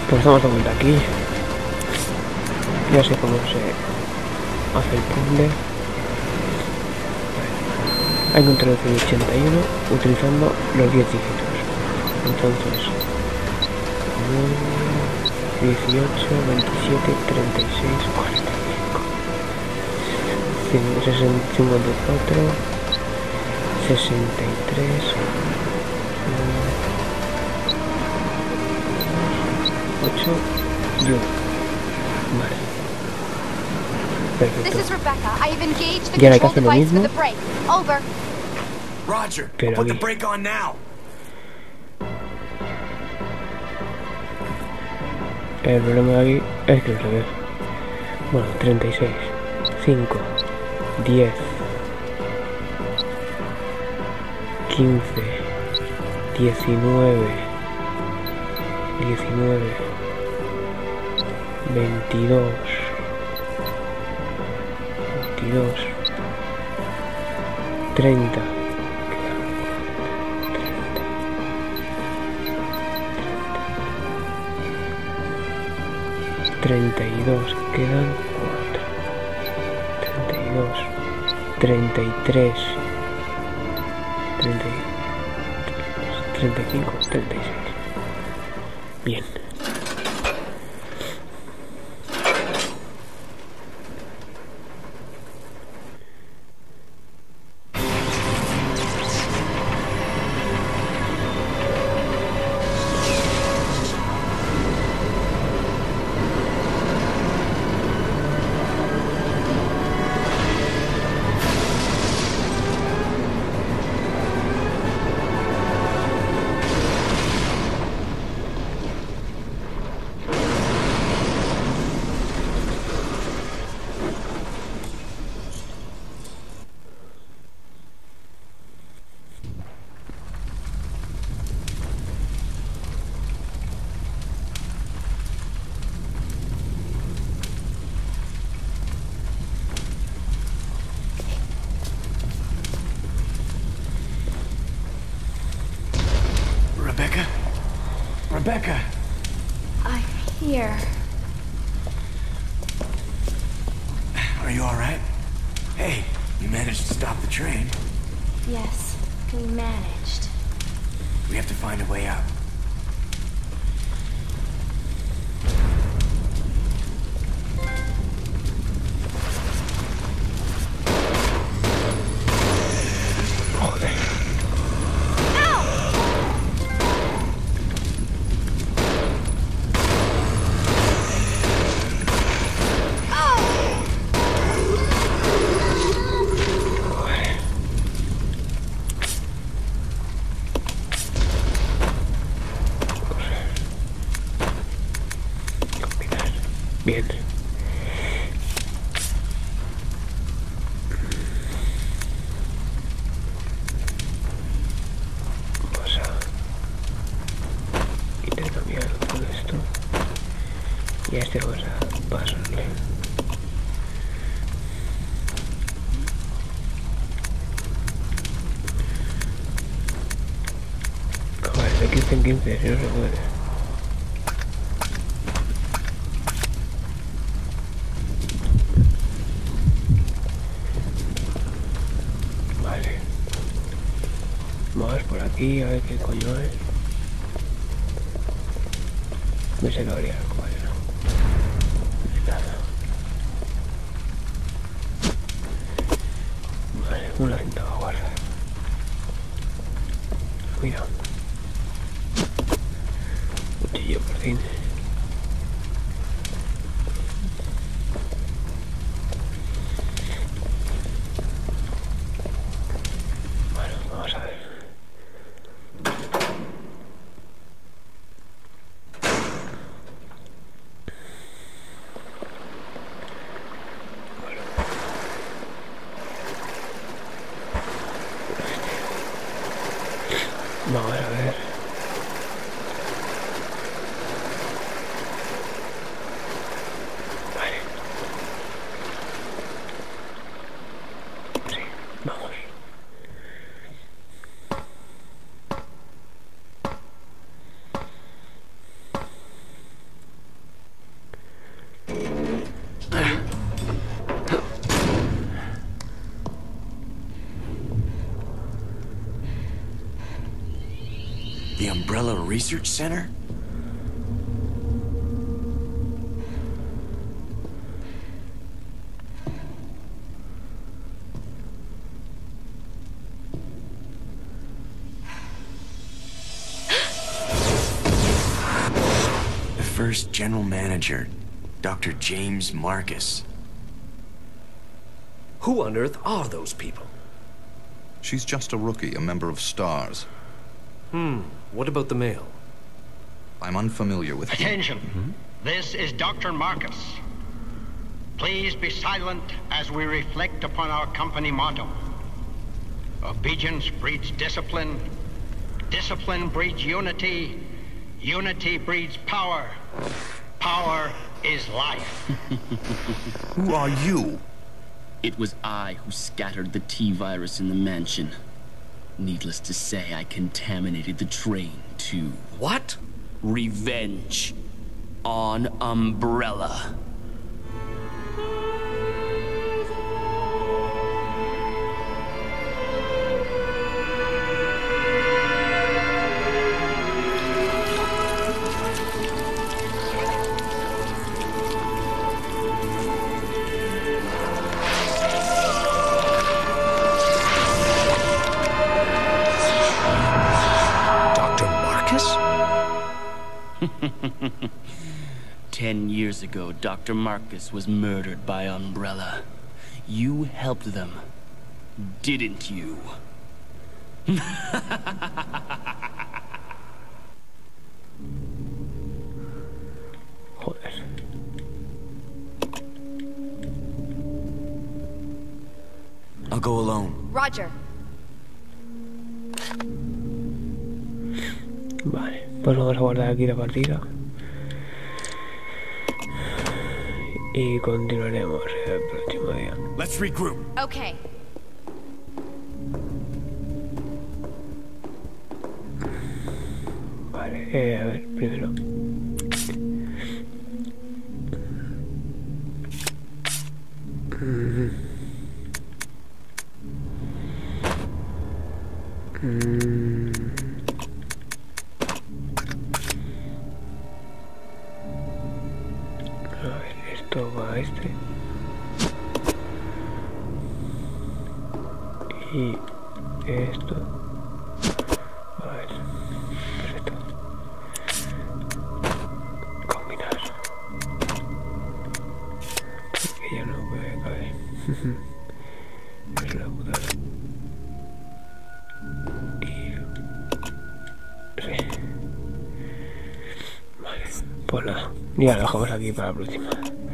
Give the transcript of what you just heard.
Pues estamos de vuelta aquí. Ya sé cómo se hace el puzzle. Hay que introducir 81 utilizando los 10 dígitos. Entonces, 18, 27, 36, 45, 54, 63, 8 y 1. Vale. Perfecto. Y ahora hay que hacer lo mismo. Roger, Pero put the aquí. brake on now. El problema de aquí es que no se ve. Bueno, 36, 5, 10, 15, 19, 19, 22, 22, 30, 32, quedan 4, 32, 33, 30, 35, 36. Bien. Rebecca! I'm here. Are you alright? Hey, you managed to stop the train. Yes, we managed. We have to find a way out. Bien. Vamos a intercambiar todo esto. Y a este vamos a pasarle. Joder, de 15 en 15, si no se puede. Vamos por aquí a ver qué coño es. Me se lo abría el cuadro. Nada. Vale, una cinta va a guardar. Mira. Cuchillo por fin. Bueno, vamos a ver. Vamos a ver. Vale. Sí, vamos. The Umbrella Research Center? The first general manager, Dr. James Marcus. Who on earth are those people? She's just a rookie, a member of STARS. What about the male? I'm unfamiliar with him. Attention. This is Dr. Marcus. Please be silent as we reflect upon our company motto. Obedience breeds discipline. Discipline breeds unity. Unity breeds power. Power is life. Who are you? It was I who scattered the T-virus in the mansion. Needless to say, I contaminated the train, too. What? Revenge. On Umbrella. Dr. Marcus? 10 years ago, Dr. Marcus was murdered by Umbrella. You helped them, didn't you? Joder. I'll go alone. Roger. Vale, pues vamos a guardar aquí la partida. Y continuaremos el próximo día. Let's regroup. Okay. Vale, a ver, primero. A ver, esto va a este. Y esto. A ver, perfecto. Combinar. Porque ya no puede caber. Es la putada. Sí. Vale, pues nada, ya lo dejamos aquí para la próxima.